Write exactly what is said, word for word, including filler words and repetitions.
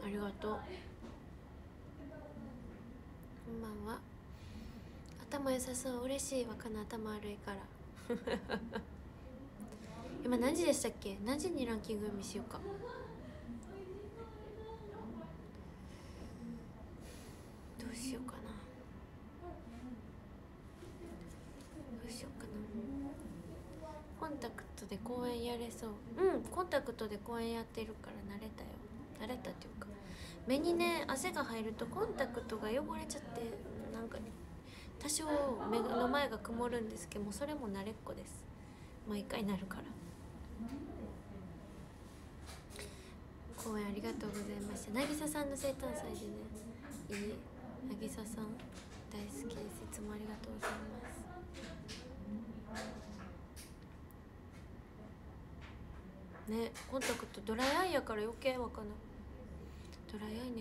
ありがとう。こんばんは。頭良さそう。嬉しいわ。かな頭悪いから今何時でしたっけ？何時にランキング読みしようか。どうしようかなどうしようかな。コンタクトで公演やれそう。うんコンタクトで公演やってるから慣れたよ。慣れたっていうか目にね汗が入るとコンタクトが汚れちゃってなんか多少目の前が曇るんですけどもそれも慣れっこです。毎回なるから。公演ありがとうございました。渚さんの生誕祭でねいい渚さん大好きです。いつもありがとうございます。ねコンタクトドライアイやから余計わかんない。ドライアイね